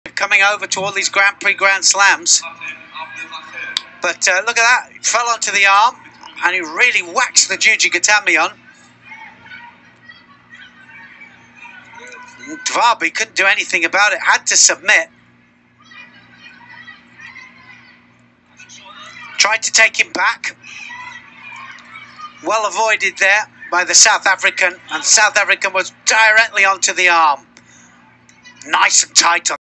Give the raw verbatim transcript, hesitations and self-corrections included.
coming over to all these Grand Prix Grand Slams. But uh, look at that, he fell onto the arm and he really whacked the Juji Gatamion. Dvarby couldn't do anything about it, had to submit. Tried to take him back. Well avoided there by the South African, and the South African was directly onto the arm. Nice and tight on